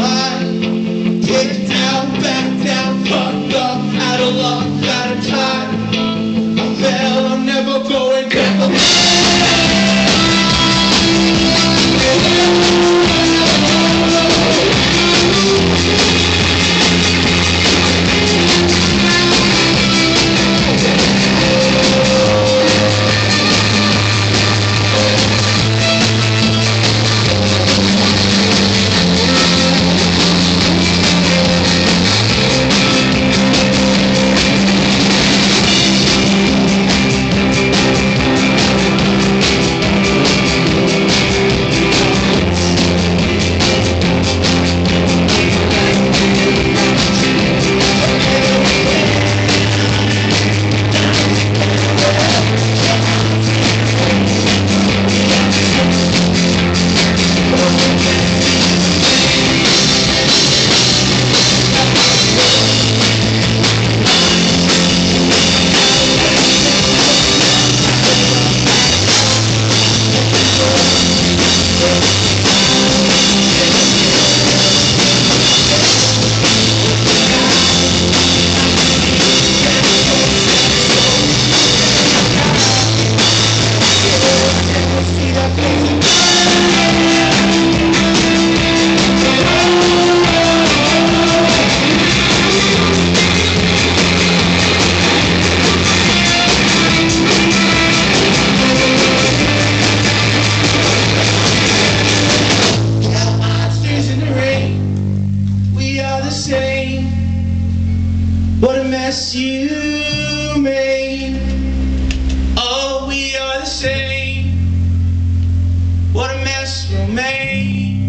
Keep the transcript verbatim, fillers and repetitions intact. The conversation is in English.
mind. Get it down, back down, fucked up, out of luck, out of time. I fell, I'm never going back. What a mess you made. Oh, we are the same. What a mess we made.